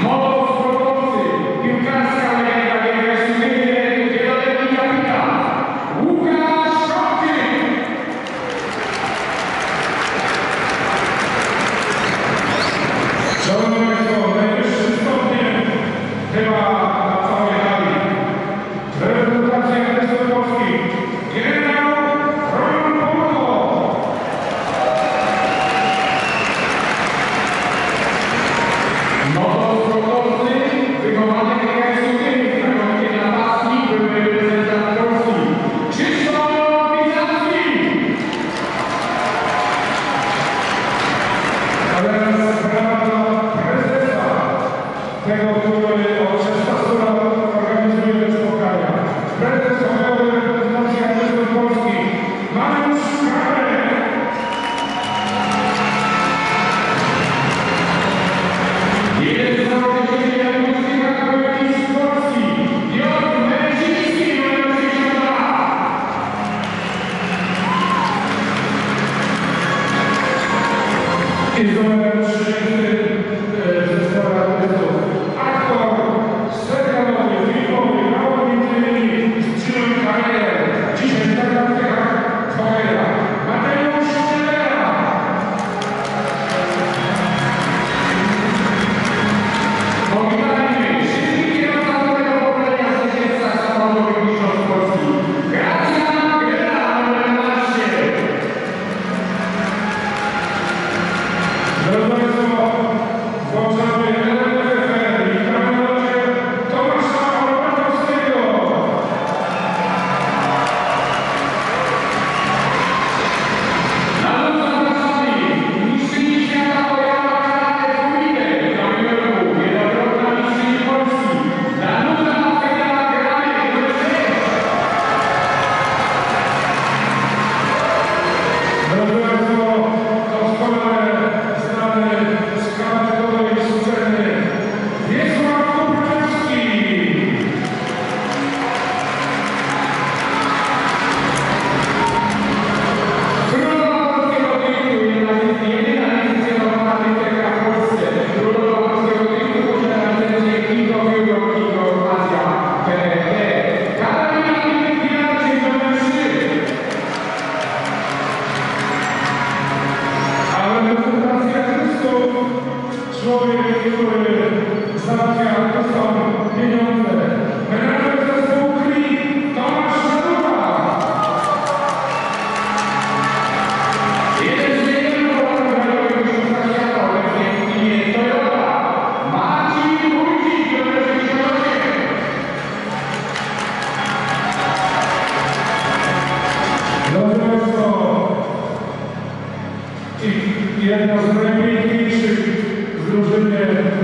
Jedna z najpiękniejszych w drużynie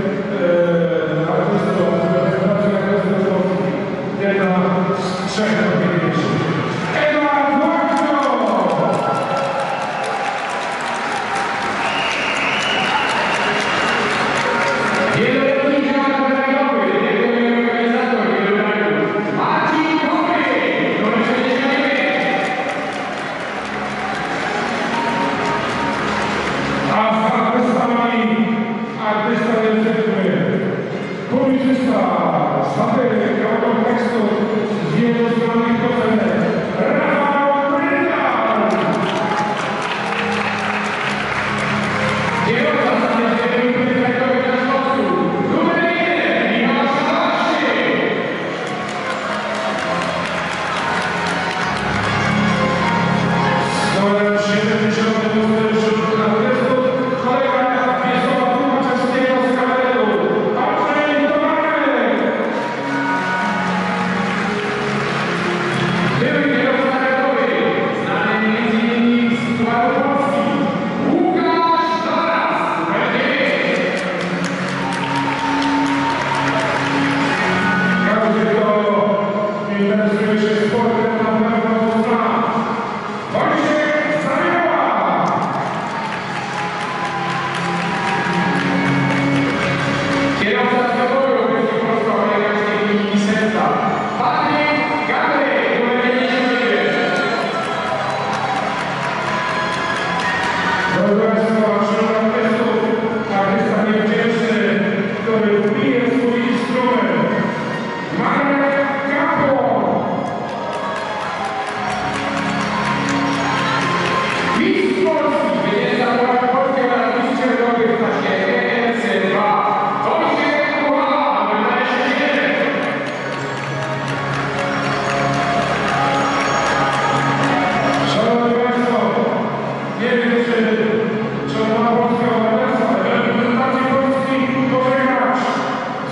artystów, jedna z trzech najpiękniejszych. Ewa Błaszczo! Wieloletni działacz krajowy, organizator wielu rajów, Marcin Kopy, numer 69. A z artystami, artysta receptywny, publicysta, satyryk, autor tekstu z wielostronnych piosenek, Rafał Brydal! Kierowca stanowiskiego imprezy na Śląsku, numer 1, Michał Szalaszy! Numer 78 wśród artystów, kolega Wiesława Tłumaczewskiego z kabaretu, Andrzej Tomarek! Były kierowca kabaretowy, znany m.in. z Pucharu Polski, Łukasz Zaraz, numer 9. Każdy, kto interesuje się sportem, na pewno to zna. Wojciech Zajoła! Kierowca zdobył wyścig polsko-amerykańskiej linii serca, Patryk Gabry, numer 99. Proszę Państwa, wśród artystów, artysta niewdzięczny, który bije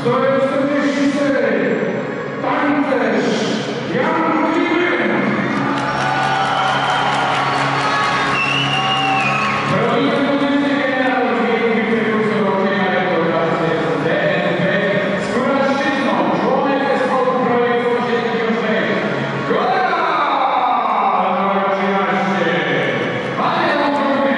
144, tancerz Jan Klimen. Broniący pozycję generał wielkiej wykursorowej na rekordacji DNP z Kuraszczyzną, członek zespołu projektu 86. Góra! Numer 13. Panie Łączony!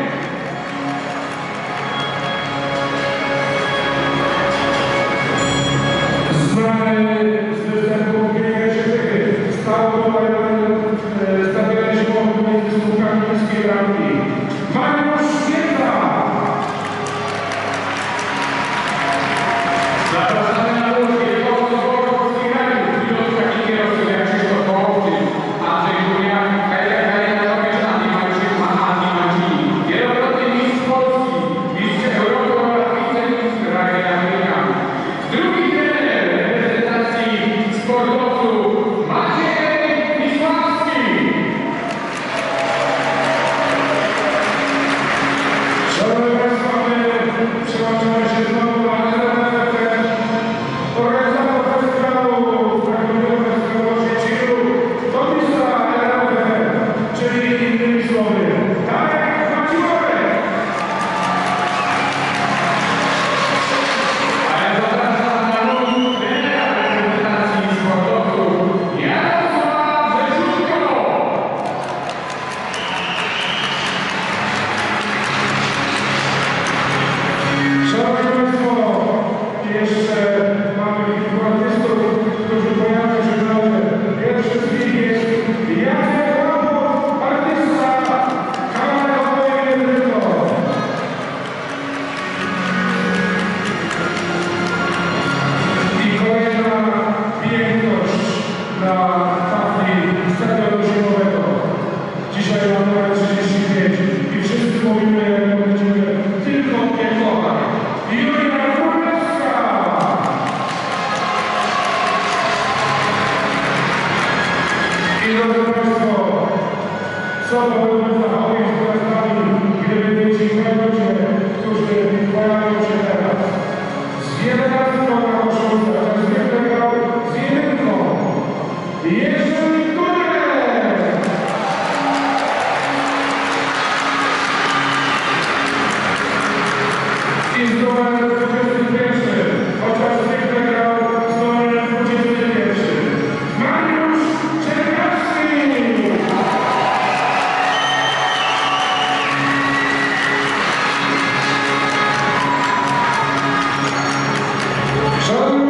Znany z występów biegających stało stawianie się między słupkami niskiej bramki. Mariusz Święta! Zapraszamy na łódkę koło polskiej rady. Pilotka kierowcy jak Krzysztof Hołowczyk, Andrzej Górniak, Karina Tomierz, Andi Marczyk, Andi Marcini. Wielokrotny mistrz Polski, mistrz Europy oraz wicemistrz Rady Amerykanów. Drugi trener reprezentacji sportowców Maciej Wisławski. Szanowni Państwo, przełączamy się znowu na organizator festiwalu Fragmentowy Festiwalu Świecilu, Tomisa LRP, czyli innymi słowy, Darek Maciłek. A ja zapraszam na nowy trenera reprezentacji sportowców Jarosław Rzeszutko. Szanowni Państwo, jeszcze mamy kilku artystów, którzy pojawią się w drodze. Pierwszy z nich jest Jacek Łapot, artysta kamerowy i rytmo. I kolejna piękność na tafli stadionu zimowego. Dzisiaj mamy numer 35 i wszyscy mówimy, jak będziemy tylko piękować. Julia Królewska! I drodzy Państwo, są podobne zachowania z gwiazdami, gdyby ci ludzie, którzy pojawią się teraz. Z 11 na koszulce, to zwykle grał z jedynką. Jerzy Turek! I z numerem 21, chociaż zwykle grał z numerem 21. Mariusz Czerkawski! Szanowni